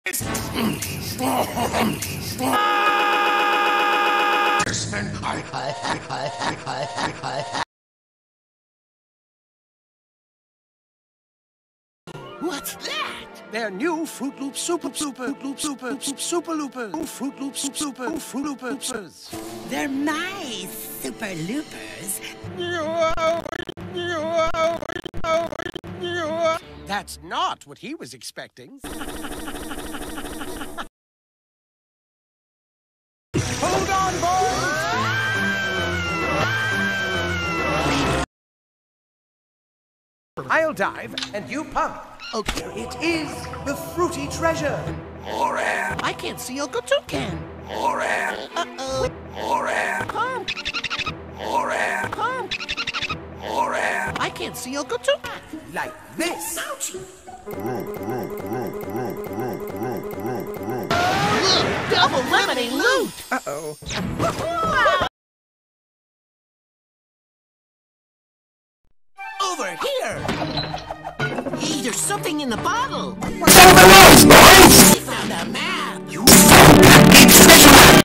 What's that? They're new Froot Loops Super Loopers. Froot Loops Super Froot Loopers. They're my Super Loopers. That's not what he was expecting. Hold on, boys! I'll dive, and you pump. Okay. It is the fruity treasure. I can't see Uncle Toucan. Uh-oh. Pump. Pump. I can't see Uncle Toucan. Like this. Ouchie. Double lemony loot. Uh-oh. Over here. Hey, there's something in the bottle.